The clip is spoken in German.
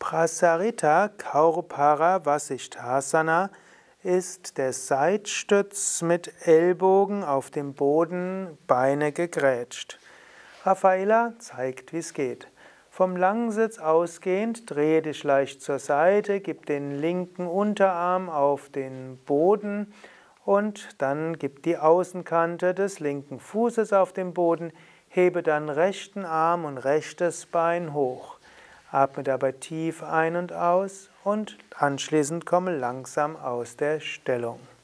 Prasarita Kaurupara Vasishthasana ist der Seitstütz mit Ellbogen auf dem Boden, Beine gegrätscht. Raffaella zeigt, wie es geht. Vom Langsitz ausgehend, drehe dich leicht zur Seite, gib den linken Unterarm auf den Boden und dann gib die Außenkante des linken Fußes auf den Boden, hebe dann rechten Arm und rechtes Bein hoch. Atme dabei tief ein und aus und anschließend komme langsam aus der Stellung.